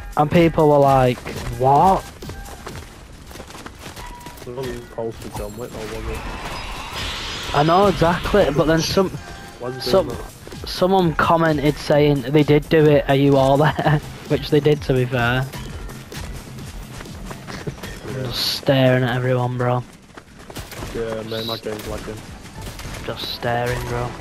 And people were like, what? It wasn't posted John Wick, or was it? I know exactly, but then someone commented saying they did do it, are you all there? Which they did, to be fair. Yeah. Just staring at everyone, bro. Yeah, man, my game's lagging. Just staring, bro.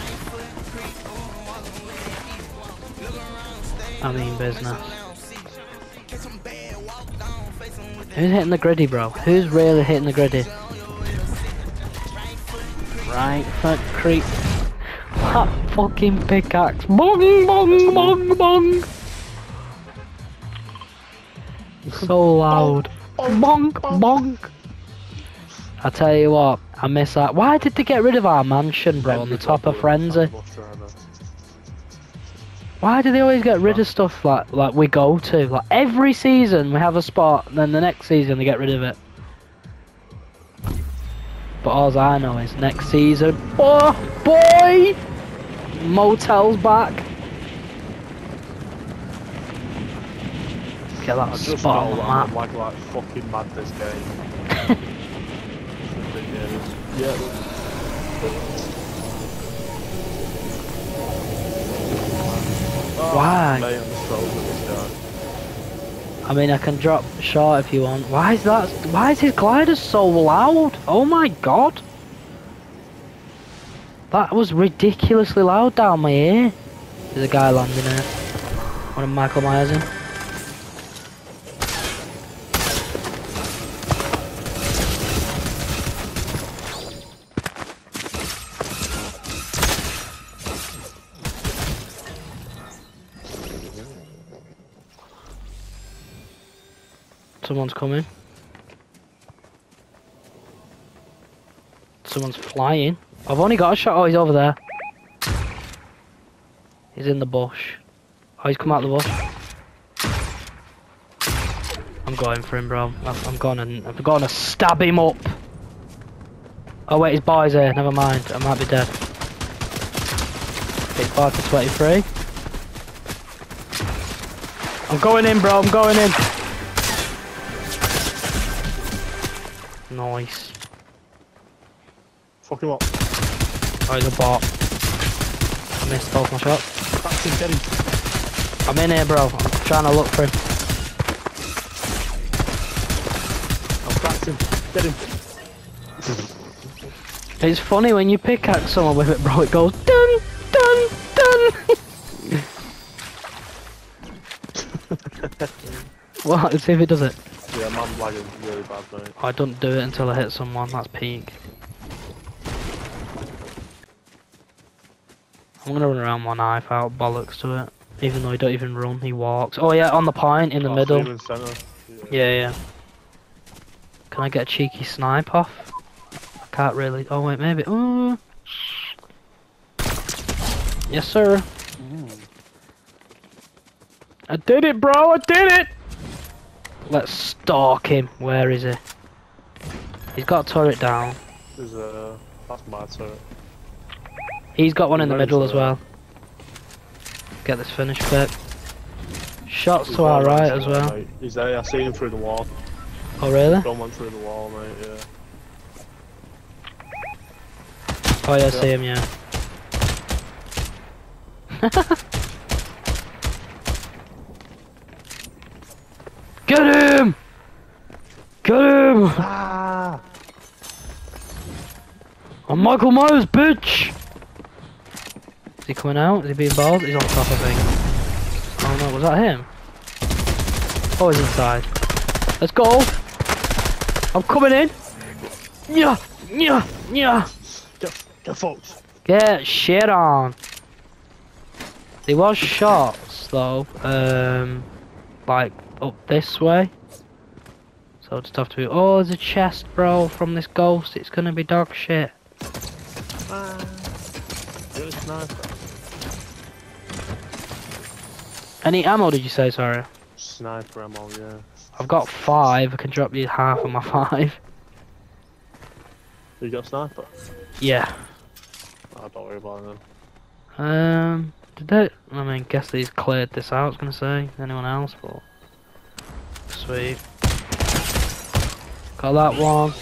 I mean business. Who's hitting the griddy, bro? Who's really hitting the griddy? Right foot creep. That fucking pickaxe. Bong, bong, bong, bong. So loud. Bonk, bonk. I tell you what, I miss that. Why did they get rid of our mansion, bro, on the top of Frenzy? Why do they always get rid of stuff like we go to? Like every season we have a spot, and then the next season they get rid of it. But all I know is next season, oh boy, motel's back. Get that spot on the map. I'm like fucking mad this game. Yeah. Why? Mate, I'm so good at this guy. I mean, I can drop short if you want. Why is that? Why is his glider so loud? Oh my god! That was ridiculously loud down my ear. There's a guy landing in it. One of Michael Myers in. Someone's coming. Someone's flying. I've only got a shot. Oh, he's over there. He's in the bush. Oh, he's come out of the bush. I'm going for him, bro. I'm gonna stab him up. Oh wait, his boy's here. Never mind. I might be dead. Hit 5 to 23. I'm going in, bro. I'm going in. Nice. Fuck him up. Oh, he's a bot. I missed both my shots. That's him, get him. I'm in here, bro. I'm trying to look for him. I've cracked him. Get him. It's funny when you pickaxe someone with it, bro. It goes dun dun dun. What? Let's see if it does it. Yeah, man's lagging really bad, mate. I don't do it until I hit someone. That's peak. I'm gonna run around one knife out, bollocks to it. Even though he don't even run, he walks. Oh yeah, on the pine in the middle. In center. Yeah. Can I get a cheeky snipe off? I can't really. Oh wait, maybe. Oh. Yes, sir. I did it, bro. I did it. Let's stalk him. Where is he? He's got a turret down. There's that's my turret. He's got one in the middle as well. Get this finished quick. Shots to our right as well. Mate. He's there, I see him through the wall. Oh really? Don't went through the wall, mate, yeah. Oh yeah, I see him, yeah. Get him! Get him! Ah! I'm Michael Myers, bitch! Is he coming out? Is he being balled? He's on top, I think. Oh no, was that him? Oh, he's inside. Let's go! I'm coming in! Yeah! Get fucked! Get shit on! There was shots, though, like, up this way. So I'll just have to be, oh, there's a chest, bro, from this ghost. It's gonna be dog shit. Get a sniper. Any ammo, did you say, sorry? Sniper ammo, yeah. I've got 5, I can drop you half of my 5. You got a sniper? Yeah. Oh, don't worry about it then. Did they, I mean, guess these cleared this out, I was gonna say. Anyone else, but... sweet. Got that one.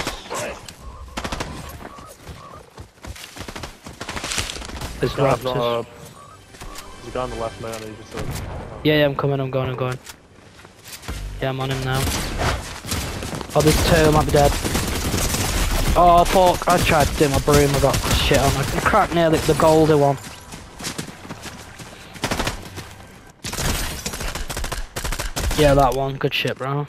There's Guy's raptors. got there's a guy on the left, mate. I need you to. Yeah, I'm coming, I'm going. Yeah, I'm on him now. Oh, there's two, I might be dead. Oh, fuck, I tried to do my broom, I got shit on. I cracked near the golden one. Yeah, that one, good shit, bro.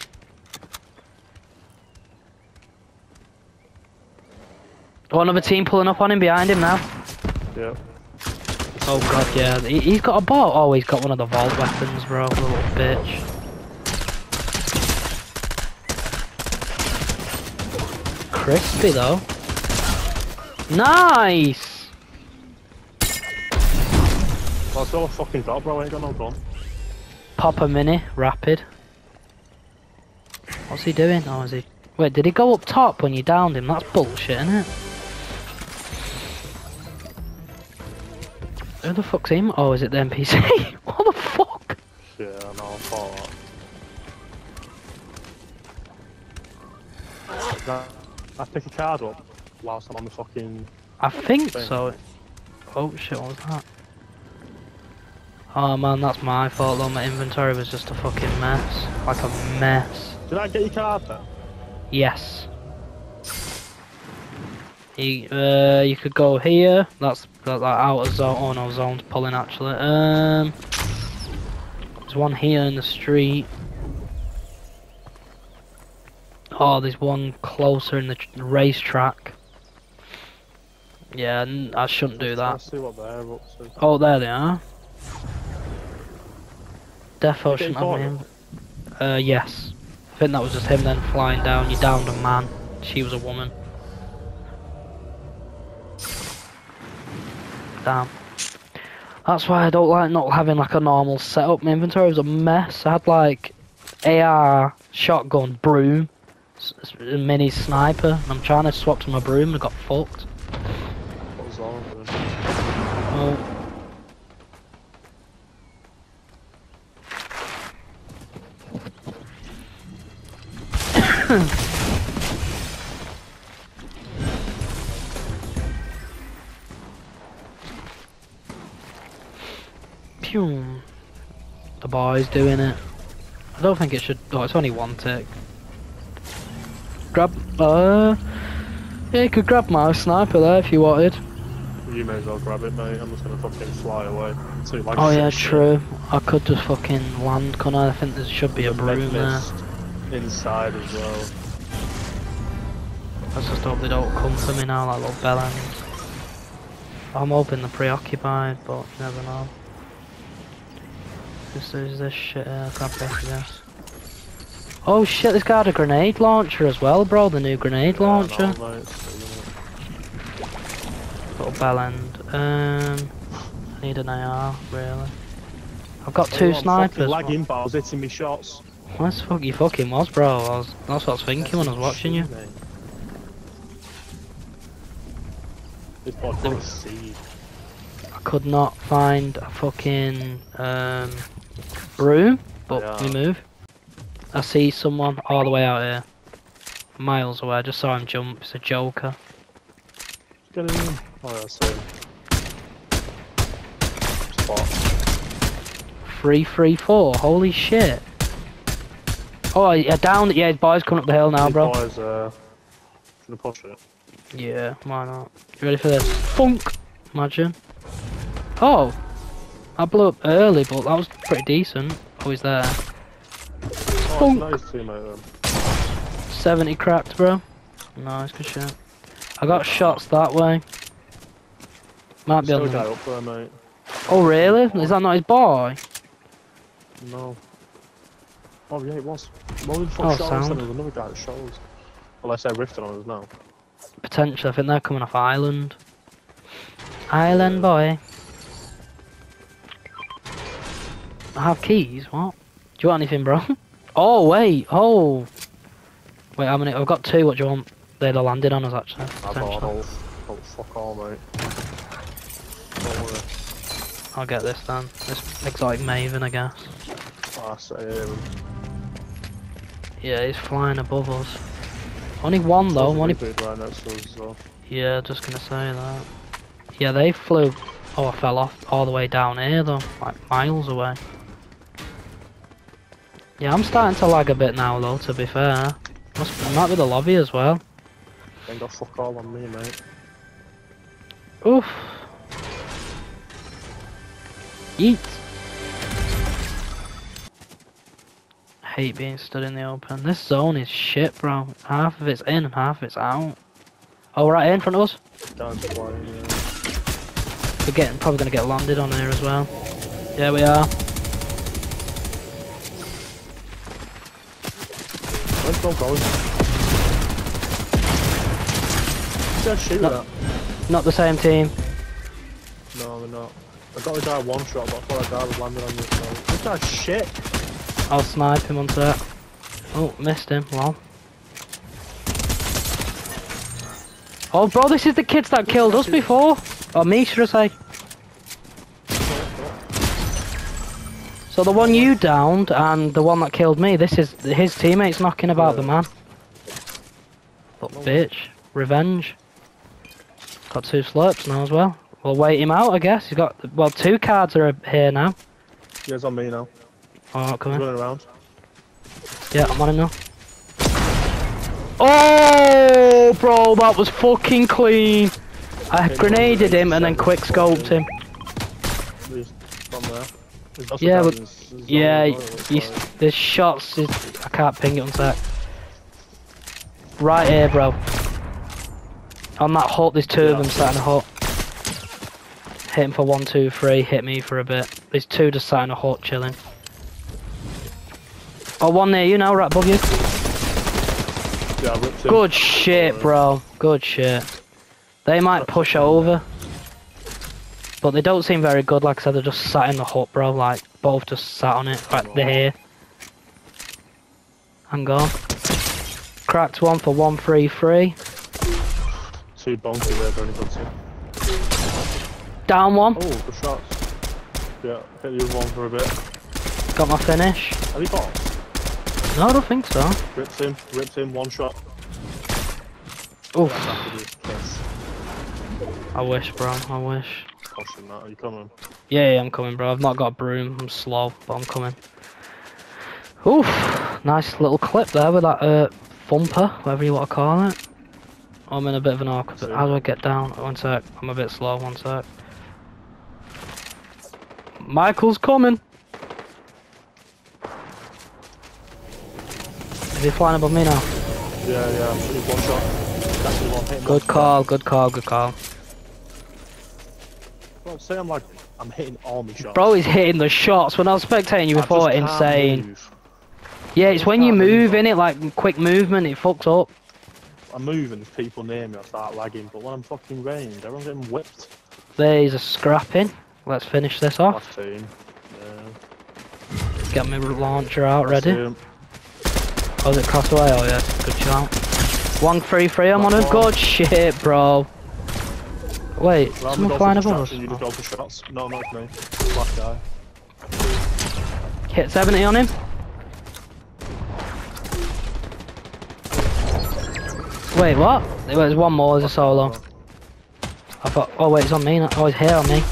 Oh, another team pulling up on him, behind him now. Yeah. Oh god, yeah. He's got a bot. Oh, he's got one of the vault weapons, bro. Little bitch. Crispy, though. Nice! Well, it's got a fucking drop, bro. I ain't got no gun. Pop a mini, rapid. What's he doing? Oh, is he... Wait, did he go up top when you downed him? That's bullshit, isn't it? Who the fuck's him? Oh, is it the NPC? What the fuck? Yeah, I know. I thought that. I pick a card up whilst I'm on the fucking. I think thing. so. Oh shit, what was that? Oh man, that's my fault though. My inventory was just a fucking mess. Like a mess. Did I get your card then? Yes. You could go here. That's that outer zone. Oh no, zone's pulling actually. There's one here in the street. Oh, there's one closer in the racetrack. Yeah, I shouldn't do that. Let's see what they're up to. Oh, there they are. Defo You shouldn't getting have me. Yes. I think that was just him then flying down. You downed a man. She was a woman. Damn. That's why I don't like not having like a normal setup. My inventory was a mess. I had like AR, shotgun, broom, mini sniper, and I'm trying to swap to my broom and I got fucked. What was wrong with it? Oh. Pew. The boy's doing it. I don't think it should. Oh, it's only one tick. Grab. Yeah, you could grab my sniper there if you wanted. You may as well grab it, mate. I'm just gonna fucking fly away. So you like Oh yeah, shit. true. I could just fucking land, couldn't I? I think there should be a broom there. Mist inside as well. Let's just hope they don't come for me now like little bellends. I'm hoping they're preoccupied, but you never know. Just there's this shit here, grab this, I guess. Oh shit, this guy had a grenade launcher as well, bro, the new grenade launcher. I know, mate. Little bellend. I need an AR, really. I've got two I'm snipers. fucking lagging, but I was hitting me shots. Where's the fuck you fucking was, bro? That's what I was thinking when I was watching you. This bot got a seed. I could not find a fucking room, but Yeah. we move. I see someone all the way out here, miles away. I just saw him jump. It's a Joker. Get him in. Oh, yeah, I see him. Spot. 334. Holy shit! Oh, yeah, down. Yeah, his boy's coming up the hill now, These bro. boys, gonna push it. Yeah, why not? You ready for this? Funk! Imagine. Oh! I blew up early, but that was pretty decent. Oh, he's there. Oh, Funk! nice teammate then. 70 cracked, bro. Nice, good shit. I got shots that way. Might be Still on a guy the... up there, mate. Oh, really? Is that not his boy? No. Oh, yeah, it was. What the fuck Oh, shot us? sound. Then there was another guy that shot us. Unless they're rifting on us now. Potentially, I think they're coming off island. Island boy. I have keys, what? Do you want anything, bro? Oh, wait, oh! Wait, how many? I've got two, what do you want? They'd have landed on us, actually. I bought potentially. oh, fuck all, mate. Don't worry. I'll get this then. This exotic Maven, I guess. Ah, say him. Yeah, he's flying above us. Only one though. Only. Right next to us, so. Yeah, just gonna say that. Yeah, they flew. Oh, I fell off all the way down here though, like miles away. Yeah, I'm starting to lag a bit now though. To be fair, it might be the lobby as well. Ain't got fuck all on me, mate. Oof. Yeet. Hate being stood in the open. This zone is shit, bro. Half of it's in and half of it's out. Oh, right here in front of us. Down flying, yeah. We're probably gonna get landed on here as well. Yeah, we are. Where's Bill going? Just shoot that. Not the same team. No, we're not. I got the guy one shot, but I thought that guy was landing on me. So. This guy's shit. I'll snipe him onto that. Oh, missed him. Lol. Oh, bro, this is the kids that killed us before. Or me, should I say? So the one you downed and the one that killed me, this is his teammates knocking about the man. But bitch, revenge. Got 2 slurps now as well. We'll wait him out, I guess. He's got, well, 2 cards are here now. Yeah, it's on me now. Oh, come He's in. running around. Yeah, I'm on him now. Oh, bro, that was fucking clean. I grenaded him and then quick scoped him. He's from there. Yeah, but yeah, there's shots. I can't ping it on sec. Right here, bro. On that hut, there's 2 of them sat in a hut. Hit him for 1, 2, 3. Hit me for a bit. There's 2 just sat in a hut chilling. Oh, 1 near you now, right above you. Yeah, I ripped him. Good shit, bro. Good shit. They might push over. But they don't seem very good, like I said, they're just sat in the hut, bro, like, both just sat on it, right, they're here. Hang on. Cracked 1 for 133. 2 bonky there, very good too. Down 1. Oh, good shots. Yeah, hit the other one for a bit. Got my finish. Have you got? No, I don't think so. Ripped him, 1 shot. Oof. Yes. I wish, bro, I wish. Pushing that, are you coming? Yeah, I'm coming, bro. I've not got a broom, I'm slow, but I'm coming. Oof. Nice little clip there with that, thumper, whatever you want to call it. I'm in a bit of an awkward. How do I get down? 1 sec. I'm a bit slow. 1 sec. Michael's coming. Is he flying above me now? Yeah, I'm shooting 1 shot. That's the one, hitting Good 1 call, good call, good call. Well, say I'm hitting all my shots. Bro, he's hitting the shots. When I was spectating you before, I just can't insane. move. Yeah, it's when you can't move move. in it, like quick movement, it fucks up. I'm moving, there's people near me, I start lagging, but when I'm fucking ranged, everyone's getting whipped. There's a scrapping. Let's finish this off. Last team. Yeah. Get my launcher out Last ready. team. Oh, is it cross away? Oh, yeah, good shout. 133, I'm on him. Last one. Good shit, bro. Wait, Round someone the flying goal for above us? distraction, you just go for shots. No, not me. Last guy. Hit 70 on him. Wait, what? There's 1 more, there's a solo. I thought, oh wait, it's on me. Oh, he's here on me.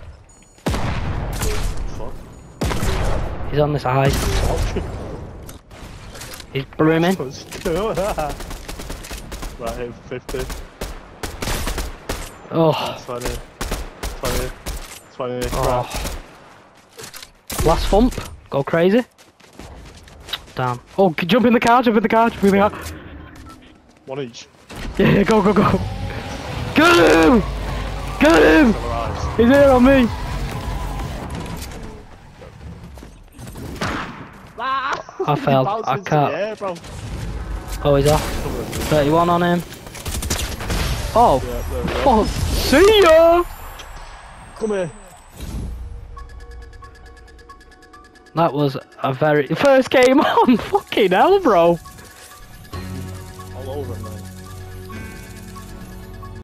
Fuck. He's on this eye. He's brooming. Let's do that. Right, hit 50. Oh, 20. 20. oh. Last thump. Go crazy. Damn. Oh, jump in the car, jump in the car, jump in the car. 1 each. Yeah, go, go, go. Get him! Get him! Arrives. He's here on me. I fell. I can't. Yeah, bro. Oh, he's off. 31 on him. Oh, Yeah, there we go. oh, see ya! Come here. That was a very first game on. Fucking hell, bro. All over him,